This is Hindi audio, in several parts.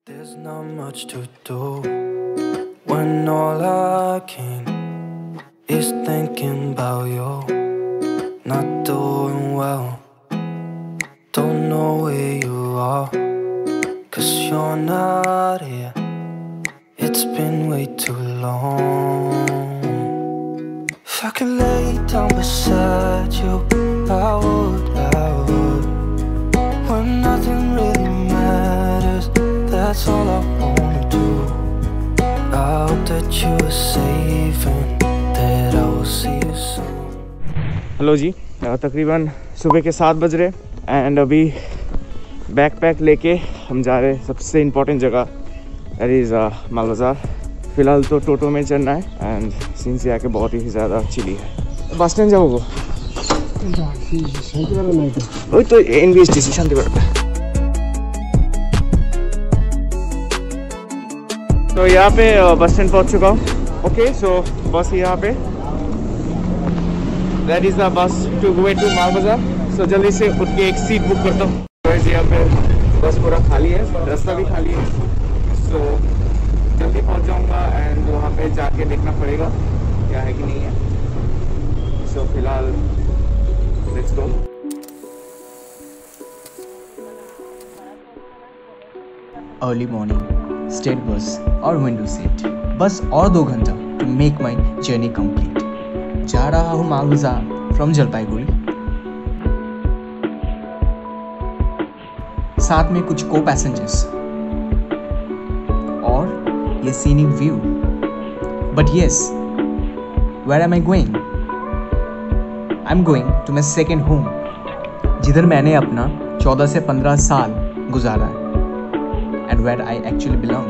There's not much to do when all I can is thinking about you. Not doing well, don't know where you are, 'cause you're not here. It's been way too long. If I could lay down beside you, I would. When nothing really matters, that's all I wanna do. I hope that you are safe and that I will see you soon. Hello जी, तकरीबन सुबह के 7 बज रहे एंड अभी बैकपैक लेके हम जा रहे हैं सबसे इम्पोर्टेंट जगह, दैट इज़ माल बाज़ार। फ़िलहाल तो टोटो में चलना है एंड सीन से आके बहुत ही ज़्यादा चिली है। बस स्टैंड जाओगे वही तो NBSTC शांतिगढ़ पे। तो यहाँ पे बस स्टैंड पहुँच चुका हूँ। ओके, सो बस यहाँ पे, that is the bus to go to Mal Bazar. So जल्दी से उठ के एक सीट बुक करता हूँ। यहाँ पे बस पूरा खाली है, रास्ता भी खाली है, सो जल्दी पहुँच जाऊँगा एंड वहाँ पे जाके देखना पड़ेगा क्या है कि नहीं है। सो फिलहाल let's go. Early morning, state bus और विंडो सीट, बस और 2 घंटा to make my journey complete. जा रहा हूँ माल बाज़ार फ्रॉम जलपाईगुड़ी, साथ में कुछ को पैसेंजर्स और ये scenic view. But yes, where am I going? I am going to my second home, जिधर मैंने अपना 14 से 15 साल गुजारा है and where I actually belong.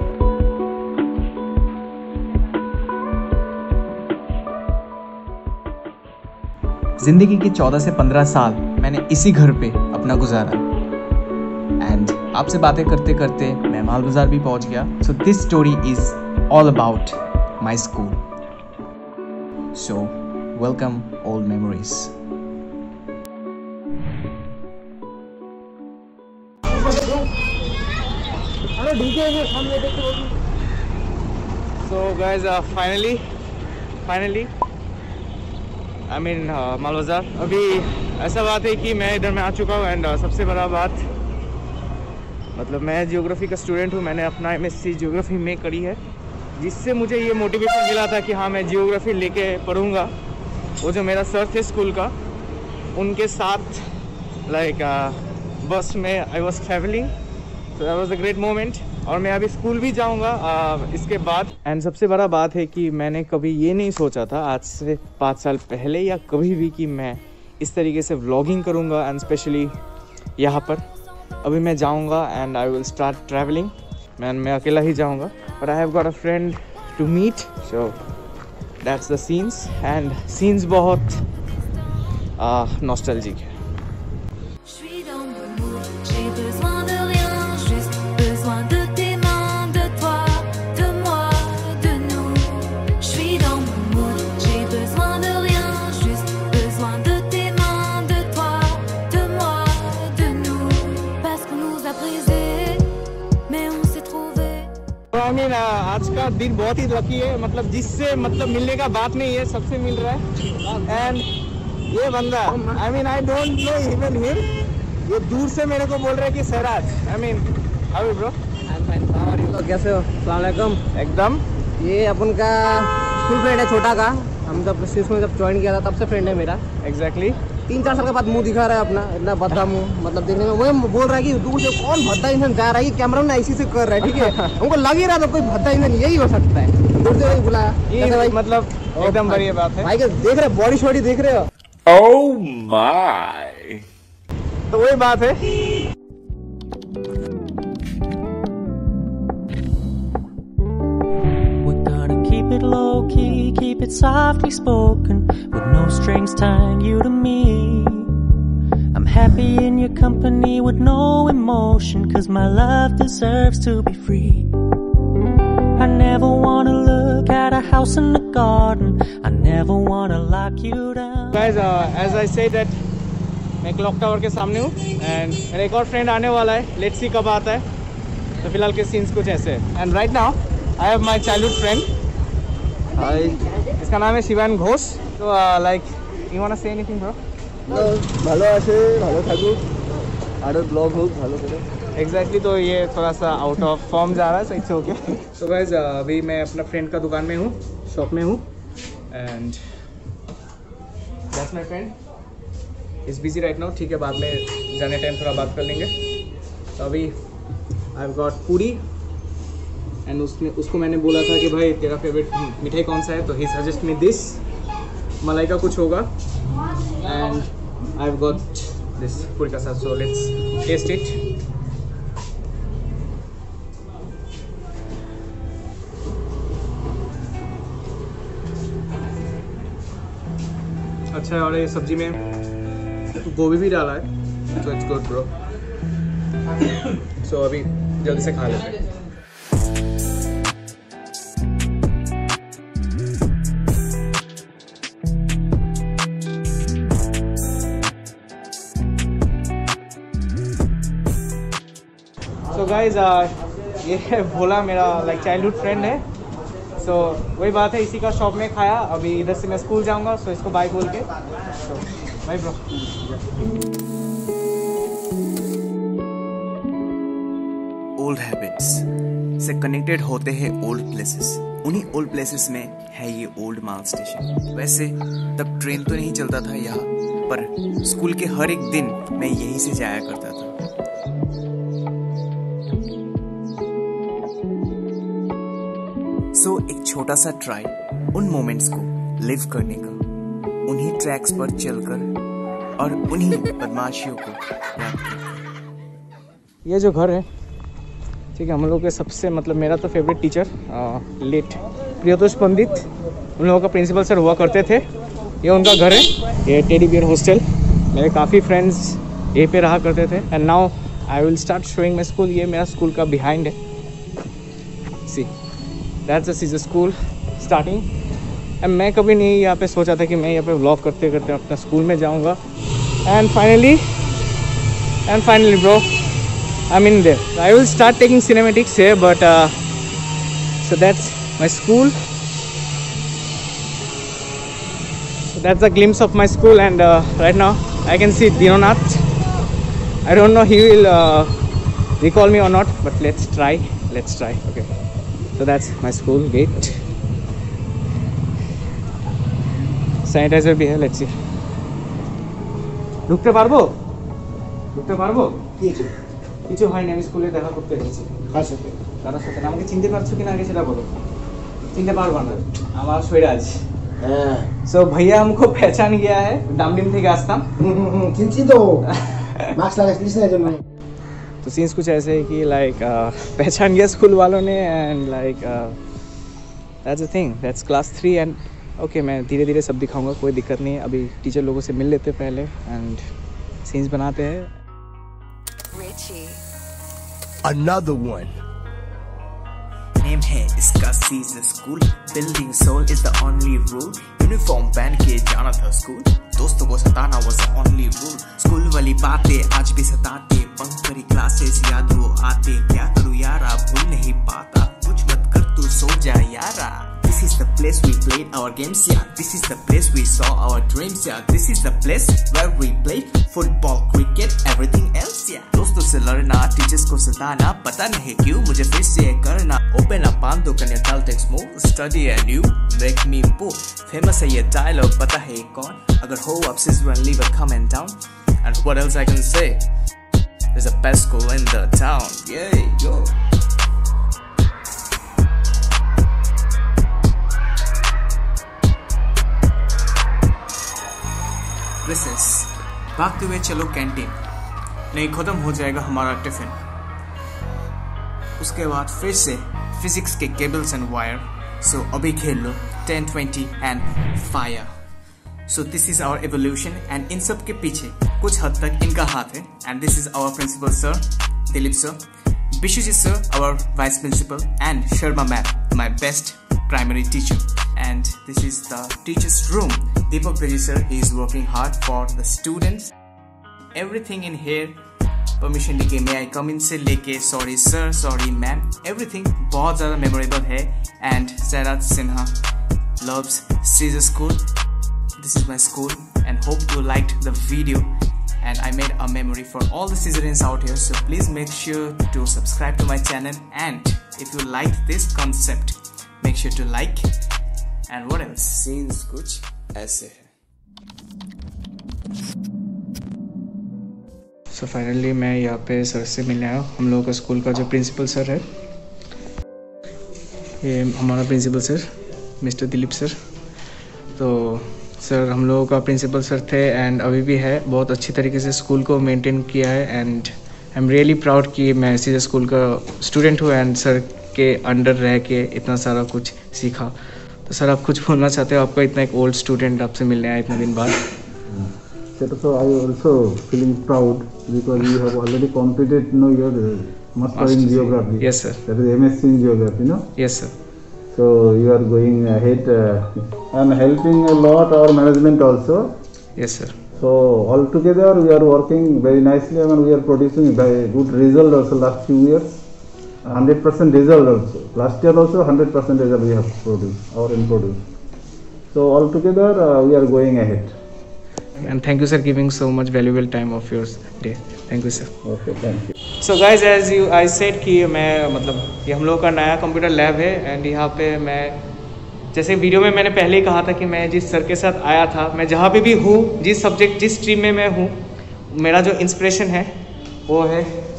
जिंदगी के 14 से 15 साल मैंने इसी घर पे अपना गुजारा एंड आपसे बातें करते करते मैं माल बाज़ार भी पहुंच गया। So this story is all about my school. So welcome old memories. So guys, finally I mean Mal Bazar. अभी ऐसा बात है कि मैं इधर में आ चुका हूँ एंड सबसे बड़ा बात, मतलब मैं जियोग्राफी का स्टूडेंट हूँ। मैंने अपना MSc जियोग्राफी में करी है, जिससे मुझे ये मोटिवेशन मिला था कि हाँ मैं जियोग्राफी लेके पढ़ूँगा। वो जो मेरा सर थे स्कूल का, उनके साथ लाइक बस में I was travelling, so that was a great moment. और मैं अभी स्कूल भी जाऊंगा इसके बाद। एंड सबसे बड़ा बात है कि मैंने कभी ये नहीं सोचा था आज से 5 साल पहले या कभी भी कि मैं इस तरीके से व्लॉगिंग करूंगा एंड स्पेशली यहाँ पर। अभी मैं जाऊंगा and I will start travelling. मैं अकेला ही जाऊंगा, but I have got a friend to meet, so that's the scenes. And scenes बहुत नॉस्टैल्जिक है। I mean, आज का दिन बहुत ही लकी है, मतलब जिससे मतलब मिलने का बात नहीं है, सबसे मिल रहा है। एंड ये बंदा, I mean I don't know even him, ये दूर से मेरे को बोल रहा है कि Seraj. I mean, how are you bro? I'm fine. How are you? कैसे हो? अस्सलाम वालेकुम। एकदम। ये अपन का स्कूल फ्रेंड है, छोटा का। हम जब में जब ज्वाइन किया था तब से फ्रेंड है मेरा। एग्जैक्टली 3-4 साल के बाद मुंह दिखा रहा है अपना, इतना भद्दा मुंह, मतलब देखने में वो बोल रहा है कि दूर से कौन भद्दा इंसान जा रहा है, कैमरा में ऐसी से कर रहा है, ठीक है। हमको लग ही रहा था कोई भद्दा इंसान यही हो सकता है, दूर से बुलाया। भाई मतलब एकदम बढ़िया बात है भाई। देख रहे बॉडी शॉडी देख रहे हो? ओह माय, तो वही बात है। Keep it low key, keep it softly spoken, with no strings tying you to me. I'm happy in your company with no emotion, 'cause my love deserves to be free. I never wanna look at a house in the garden, I never wanna lock you down. Guys, as I say that मैं क्लॉक टावर के सामने हूँ एंड मेरा एक और फ्रेंड आने वाला है, लेट्स सी कब आता है। तो फिलहाल के सीन्स कुछ ऐसे हैं। And right now I have my childhood friend, इसका नाम है शिवान घोष। तो like you want to say anything bro? ভালো আছে, ভালো থাকুক, আরো ব্লগ হোক ভালো করে। एग्जैक्टली तो ये थोड़ा सा आउट ऑफ फॉर्म जा रहा है, सही से ओके। तो गाइस अभी मैं अपना फ्रेंड का दुकान में हूँ, शॉप में हूँ, and that's my friend is busy right now. ठीक है, बाद में जाने टाइम थोड़ा बात कर लेंगे। तो अभी I have got puri and उसको मैंने बोला था कि भाई तेरा फेवरेट मिठाई कौन सा है, तो ही सजेस्ट मी दिस, मलाई का कुछ होगा, and I have got this puri का साथ। So let's taste it. अच्छा है, और ये सब्जी में गोभी भी डाला है, तो इट्स गुड ब्रो। सो अभी जल्दी से खा लेते हैं। सो गाइज ये भोला मेरा लाइक चाइल्डहुड फ्रेंड है। सो वही बात है, इसी का शॉप में खाया। अभी इधर से मैं स्कूल जाऊंगा, सो इसको बाय बोल के। So bye bro. Old habits से कनेक्टेड होते हैं ओल्ड प्लेसेस। उन्हीं ओल्ड प्लेसेस में है ये ओल्ड माल स्टेशन। वैसे तब ट्रेन तो नहीं चलता था यहाँ, पर स्कूल के हर एक दिन मैं यहीं से जाया करता था। सो एक छोटा सा ट्राई उन मोमेंट्स को लिव करने का, उन्हीं ट्रैक्स पर चलकर और उन्हीं बदमाशियों को याद करके। ये जो घर है, ठीक है, हम लोग के सबसे मतलब मेरा तो favourite teacher late Priyatosh Pandit, उन लोगों का प्रिंसिपल सर हुआ करते थे। ये उनका घर है, ये टेडी बियर हॉस्टल। मेरे काफ़ी फ्रेंड्स यहीं पे रहा करते थे। And now I will start showing my school. ये मेरा स्कूल का बिहाइंड है, see that's is school starting. And मैं कभी नहीं यहाँ पे सोचा था कि मैं यहाँ पे व्लॉग करते करते अपना स्कूल में जाऊँगा। And finally bro I'm in there. I will start taking cinematics here, but so that's my school. So that's a glimpse of my school, and right now I can see Dinonath. I don't know he will recall me or not, but let's try. Okay. So that's my school gate. Sanitizer bhi hai. Let's see. ঢুকতে পারবো? কিছু হয়নি, আমি স্কুলে দেখা করতে এসেছি। কার সাথে? আমাকে চিনতে পারছো কিনা আগে সেটা বলো। চিনতে পারবো না, আমার সৈরাজ। হ্যাঁ। সো ভাইয়া हमको पहचान गया है, डामडिम থেকে আসতাম। চিনছি তো। মাস্ক লাগাইছিস না জন্য। तो सीन्स कुछ ऐसे है कि लाइक पहचान गया स्कूल वालों ने, and like that's a thing, that's class 3 and okay. मैं धीरे धीरे सब दिखाऊंगा, कोई दिक्कत नहीं है। अभी टीचर लोगों से मिल लेते पहले एंड सीन्स बनाते हैं। Another one. नेम है इसका Caesar school, building soul is the only rule. Uniform पहन के जाना था स्कूल, दोस्तों को सताना was the only rule। School वाली बातें आज भी सताते, बंक करी क्लासेस याद वो आते। क्या करूँ यारा, भूल नहीं पाता, कुछ मत कर तू सो जा यारा। This is the place we played our games, yeah. This is the place we saw our dreams, yeah. This is the place where we played football, cricket, everything else, yeah. दोस्तों से लड़ना, टीचर्स को सताना, पता नहीं क्यों मुझे फिर से करना। Open up on the can you tell text move, study and you make me move। Famous है ये dialogue, पता है कौन? अगर हो upstairs when leave a comment down। And what else I can say? There's a best school in the town, yeah, yo। Recess, भागते हुए चलो कैंटीन, नहीं खत्म हो जाएगा हमारा टिफिन। उसके बाद फिर से फिजिक्स के केबल्स एंड वायर। सो अभी खेल लो 10, 20 and fire. So this is our evolution, and इन सब के पीछे कुछ हद तक इनका हाथ है। And this is our principal sir Dilip sir, Bishuji sir, our vice principal, and Sharma ma'am, my best primary teacher. And this is the teacher's room. Deepak Deji sir is working hard for the students. Everything in here permission लेके मे आई कम इन से लेके sorry sir, sorry ma'am, everything बहुत ज़्यादा मेमोरेबल है. And Sairaj Sinha loves Caesar School. This is my school and hope you liked the video and I made a memory for all the Caesarians out here. So please make sure to subscribe to my channel, and if you liked this concept make sure to like. And what else? Scenes कुछ ऐसे है. So finally मैं यहाँ पे सर से मिलने आया. हम लोगों का स्कूल का जो प्रिंसिपल सर है, ये हमारा principal sir mister Dilip sir. तो सर हम लोगों का प्रिंसिपल सर थे एंड अभी भी है. बहुत अच्छी तरीके से स्कूल को मेंटेन किया है and I am really proud कि मैं सीजर स्कूल का स्टूडेंट हूँ एंड सर के अंडर रह के इतना सारा कुछ सीखा. तो सर आप कुछ बोलना चाहते हो? आपका इतना एक ओल्ड स्टूडेंट आपसे मिलने आया इतने दिन बाद. So I also feeling proud because you have already completed your master in geography. Yes sir. That is MSc in geography, no? Yes sir. So you are going ahead and helping a lot our management also. Yes sir. So altogether we are working very nicely and we are producing very good result also last few years. 100% result also. Last year also 100% result we have produced or in produced. So altogether we are going ahead. And thank you sir giving so much valuable time of yours day. Thank you sir. Okay, thank you. So guys, as I said कि मैं मतलब ये हम लोग का नया कंप्यूटर लैब है एंड यहाँ पे मैं जैसे वीडियो में मैंने पहले ही कहा था कि मैं जिस सर के साथ आया था, मैं जहाँ पे भी हूँ, जिस सब्जेक्ट जिस स्ट्रीम में मैं हूँ, मेरा जो इंस्पिरेशन है वो है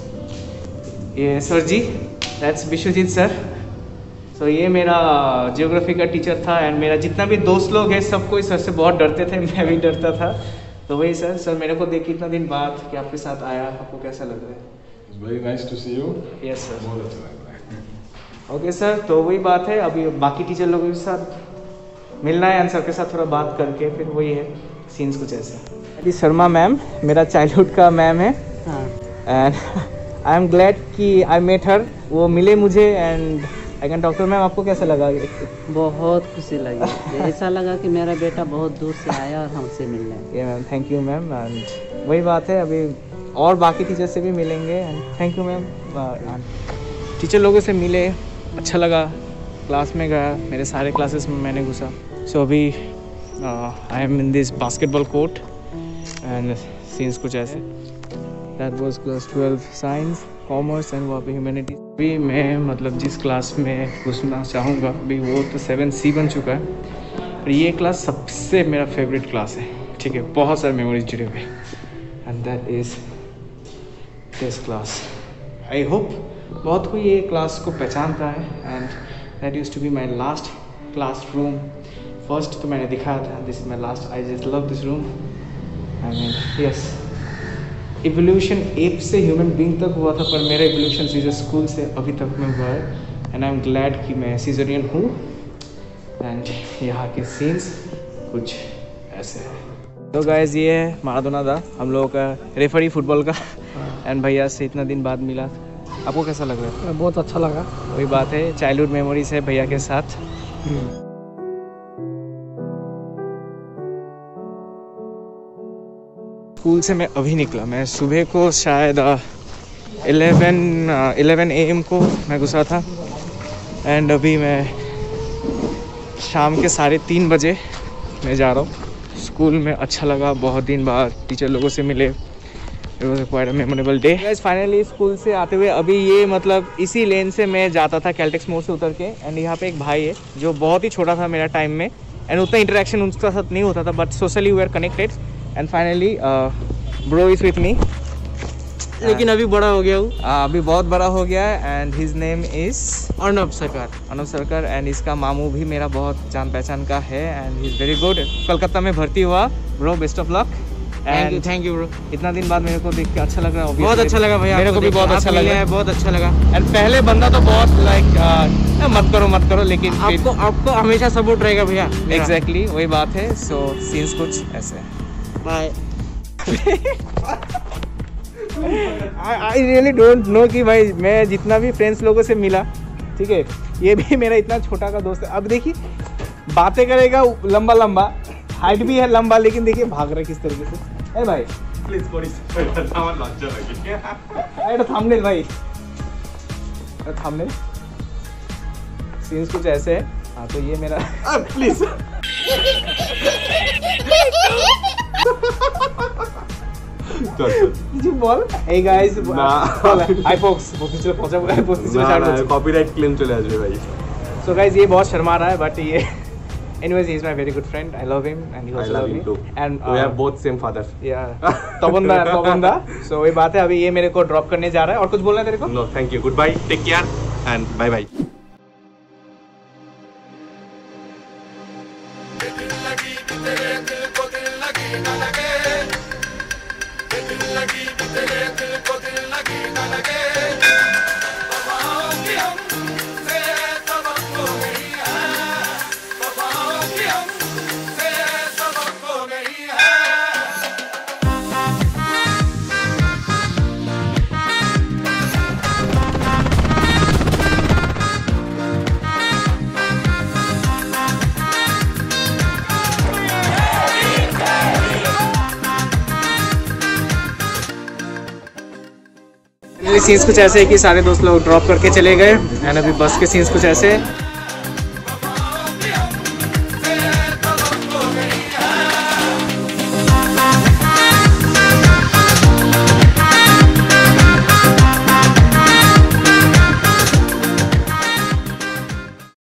ये sir ji, that's Biswajit sir. तो ये मेरा जियोग्राफी का टीचर था एंड मेरा जितना भी दोस्त लोग हैं सब कोई सर से बहुत डरते थे, मैं भी डरता था. तो वही सर मेरे को देख इतना दिन बाद कि आपके साथ आया, आपको कैसा लग रहा है? It's very nice to see you. Yes sir. बहुत अच्छा लग रहा है. ओके सर, तो वही बात है, अभी बाकी टीचर लोगों के साथ मिलना है एंड सर के साथ थोड़ा बात करके फिर वही है सीन्स कुछ ऐसे. अभी शर्मा मैम मेरा चाइल्डहुड का मैम है एंड आई एम ग्लैड कि आई मेट हर. वो मिले मुझे and I can talk to. Ma'am आपको कैसा लगा? बहुत खुशी लगी. ऐसा लगा कि मेरा बेटा बहुत दूर से आया और हमसे मिलने. ये ma'am thank you ma'am. And वही बात है, अभी और बाकी टीचर से भी मिलेंगे and thank you ma'am. Teacher लोगों से मिले, अच्छा लगा. क्लास में गया, मेरे सारे क्लासेस में मैंने घुसा. सो अभी I am in this basketball court and scenes कुछ ऐसे. That was class 12 science commerce and वहाँ पे ह्यूमैनिटी. अभी मैं मतलब जिस क्लास में घुसना चाहूँगा अभी वो तो 7C बन चुका है, पर ये क्लास सबसे मेरा फेवरेट क्लास है. ठीक है, बहुत सारे मेमोरीज जुड़े हुए and that is this class. I hope बहुत कोई ये क्लास को पहचानता है and that used to be my last class room. First तो मैंने दिखाया था, this is my last. I just love this room. I mean yes, evolution ape से ह्यूमन बीइंग तक हुआ था, पर मेरा इवोल्यूशन सीजर स्कूल से अभी तक में हुआ है एंड आई एम ग्लैड कि मैं सीजरियन हूँ. एंड यहाँ के सीन्स कुछ ऐसे हैं. तो गाइज ये है माराडोना दा, हम लोगों का रेफरी फुटबॉल का. एंड भैया से इतना दिन बाद मिला, आपको कैसा लग रहा है? बहुत अच्छा लगा. वही बात है, चाइल्डहुड मेमोरीज है भैया के साथ. स्कूल से मैं अभी निकला. मैं सुबह को शायद 11 AM को मैं घुसा था एंड अभी मैं शाम के 3:30 बजे मैं जा रहा हूँ स्कूल में. अच्छा लगा, बहुत दिन बाद टीचर लोगों से मिले. It was quite a memorable day. Guys finally school से आते हुए अभी ये मतलब इसी लेन से मैं जाता था कैलटेक्स मोड़ से उतर के एंड यहाँ पे एक भाई है जो बहुत ही छोटा था मेरा टाइम में एंड उतना इंटरेक्शन उनके साथ नहीं होता था, but socially we are connected and finally bro is with me. लेकिन अभी बड़ा हो गया हूँ. अभी बहुत बड़ा हो गया है and his name is Arnab Sarkar. Arnab सरकार एंड इसका मामू भी मेरा बहुत जान पहचान का है and he is very good. Kolkata में भर्ती हुआ. Bro best of luck. Thank you bro. इतना दिन बाद मेरे को देख के अच्छा लग रहा है. बहुत अच्छा लगा भैया. मेरे को भी बहुत अच्छा लगा. बहुत अच्छा लगा. एंड पहले बंदा तो बहुत लाइक मत करो लेकिन आपको हमेशा सपोर्ट रहेगा भैया. एग्जैक्टली वही बात है. सो सीन्स कुछ ऐसे. Bye. I really don't know कि भाई मैं जितना भी फ्रेंड्स लोगों से मिला, ठीक है, ये भी मेरा इतना छोटा का दोस्त है. अब देखिए बातें करेगा लंबा, हाइट भी है लंबा, लेकिन देखिए भाग रहा है किस तरीके से. अरे भाई প্লিজ করিস আমার লজ্জা লাগে এটা থাম্বনেল ভাই, থাম্बनेल सीन्स कुछ ऐसे है। हाँ तो ये मेरा প্লিজ কিছু বল। এই গাইস आई फोक्स पोस्टिंग पहुंचा पोस्टिंग कॉपीराइट क्लेम चले আসবে ভাই। सो गाइस ये बहुत शर्मा रहा है बट ये anyways he is my very good friend, I love him and he also love me too. and we have both same father yeah तबंदा so वही बात है। अभी ये मेरे को ड्रॉप करने जा रहा है। और कुछ बोलना है तेरे को? no thank you, goodbye, take care and bye bye। Scenes कुछ ऐसे है कि सारे दोस्त लोग ड्रॉप करके चले गए एंड अभी बस के सीन्स कुछ ऐसे